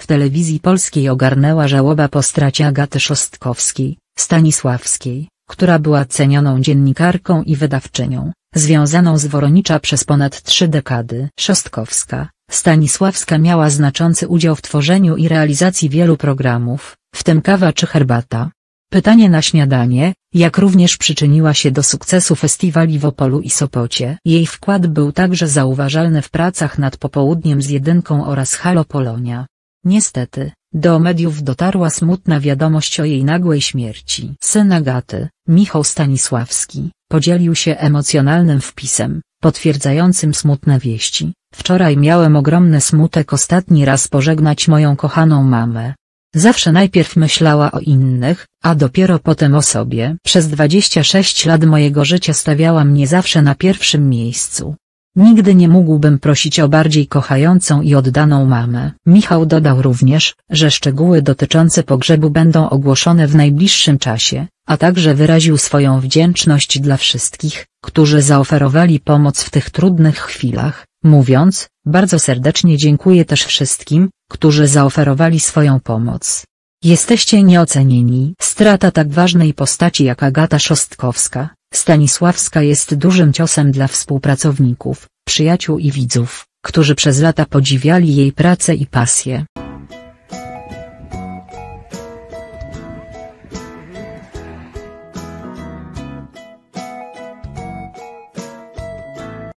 W telewizji polskiej ogarnęła żałoba po stracie Agaty Szostkowskiej-Stanisławskiej, która była cenioną dziennikarką i wydawczynią, związaną z Woronicza przez ponad 3 dekady. Szostkowska-Stanisławska miała znaczący udział w tworzeniu i realizacji wielu programów, w tym Kawa czy herbata? Pytanie na śniadanie, jak również przyczyniła się do sukcesu festiwali w Opolu i Sopocie. Jej wkład był także zauważalny w pracach nad Popołudniem z Jedynką oraz Halo Polonia. Niestety, do mediów dotarła smutna wiadomość o jej nagłej śmierci. Syn Agaty, Michał Stanisławski, podzielił się emocjonalnym wpisem, potwierdzającym smutne wieści. Wczoraj miałem ogromny smutek ostatni raz pożegnać moją kochaną mamę. Zawsze najpierw myślała o innych, a dopiero potem o sobie. Przez 26 lat mojego życia stawiała mnie zawsze na pierwszym miejscu. Nigdy nie mógłbym prosić o bardziej kochającą i oddaną mamę. Michał dodał również, że szczegóły dotyczące pogrzebu będą ogłoszone w najbliższym czasie, a także wyraził swoją wdzięczność dla wszystkich, którzy zaoferowali pomoc w tych trudnych chwilach, mówiąc: bardzo serdecznie dziękuję też wszystkim, którzy zaoferowali swoją pomoc. Jesteście nieocenieni. Strata tak ważnej postaci jak Agata Szostkowska-Stanisławska jest dużym ciosem dla współpracowników, przyjaciół i widzów, którzy przez lata podziwiali jej pracę i pasję.